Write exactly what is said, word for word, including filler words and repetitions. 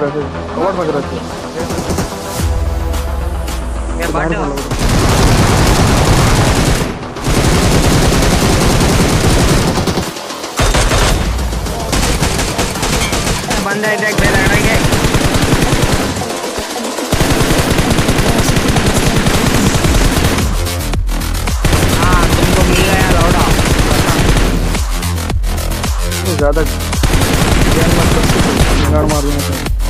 पूरा ऐसे कवर पकड़ रखे ये बाटे बंदा अटैक दे रहा है। हाँ तुमको मिल गया लौड़ा ज्यादा मार दूंगा।